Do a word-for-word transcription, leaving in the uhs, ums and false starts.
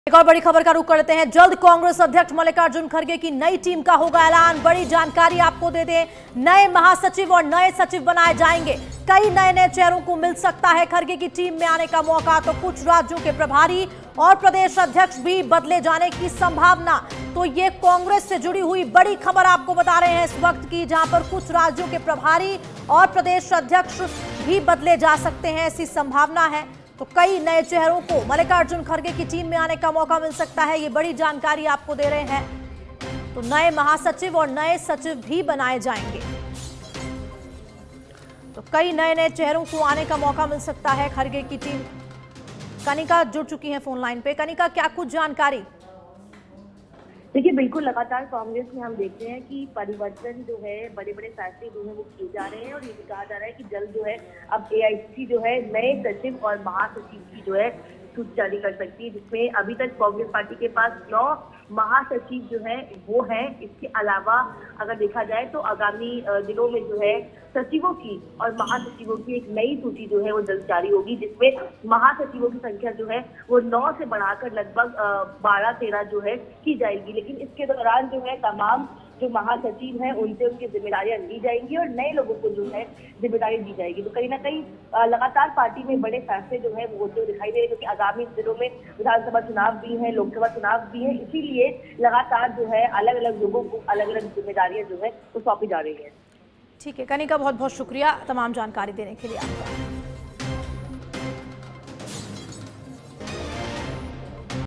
एक और बड़ी खबर का रुख करते हैं। जल्द कांग्रेस अध्यक्ष मल्लिकार्जुन खड़गे की नई टीम का होगा ऐलान। बड़ी जानकारी आपको दे दें, नए महासचिव और नए सचिव बनाए जाएंगे। कई नए नए चेहरों को मिल सकता है खड़गे की टीम में आने का मौका। तो कुछ राज्यों के प्रभारी और प्रदेश अध्यक्ष भी बदले जाने की संभावना। तो ये कांग्रेस से जुड़ी हुई बड़ी खबर आपको बता रहे हैं इस वक्त की, जहां पर कुछ राज्यों के प्रभारी और प्रदेश अध्यक्ष भी बदले जा सकते हैं, ऐसी संभावना है। तो कई नए चेहरों को मल्लिकार्जुन खड़गे की टीम में आने का मौका मिल सकता है। ये बड़ी जानकारी आपको दे रहे हैं। तो नए महासचिव और नए सचिव भी बनाए जाएंगे। तो कई नए नए चेहरों को आने का मौका मिल सकता है खड़गे की टीम। कनिका जुड़ चुकी है फोन लाइन पे। कनिका, क्या कुछ जानकारी? देखिए, बिल्कुल लगातार कांग्रेस में हम देखते हैं कि परिवर्तन जो है, बड़े बड़े फैसले जो है वो किए जा रहे हैं और ये भी कहा जा रहा है कि जल्द जो है अब एआईसीसी जो है नए सचिव और महासचिव की जो है सूची जारी कर सकती है, जिसमें अभी तक कांग्रेस पार्टी के पास नौ महासचिव जो है वो है। इसके अलावा अगर देखा जाए तो आगामी दिनों में जो है सचिवों की और महासचिवों की एक नई सूची जो है वो जल्द जारी होगी, जिसमें महासचिवों की संख्या जो है वो नौ से बढ़ाकर लगभग बारह तेरह जो है की जाएगी। लेकिन इसके दौरान जो है तमाम जो महासचिव हैं उनसे उनकी जिम्मेदारियां ली जाएंगी और नए लोगों को जो है जिम्मेदारी दी जाएगी। तो कहीं ना कहीं लगातार पार्टी में बड़े फैसले जो है वो होते हुए दिखाई दे रहे हैं, क्योंकि आगामी दिनों में विधानसभा चुनाव भी है, लोकसभा चुनाव भी है। इसीलिए लगातार जो है अलग अलग लोगों को अलग अलग जिम्मेदारियां जो है वो सौंपी जा रही है। ठीक है कनिका, बहुत बहुत शुक्रिया तमाम जानकारी देने के लिए आपका।